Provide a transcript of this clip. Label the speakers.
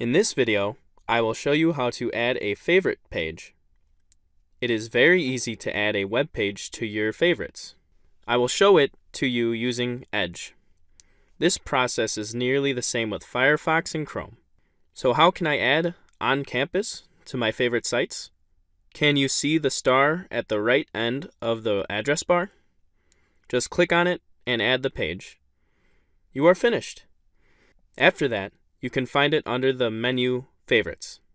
Speaker 1: In this video, I will show you how to add a favorite page. It is very easy to add a web page to your favorites. I will show it to you using Edge. This process is nearly the same with Firefox and Chrome. So how can I add On Campus to my favorite sites? Can you see the star at the right end of the address bar? Just click on it and add the page. You are finished. After that, you can find it under the menu Favorites.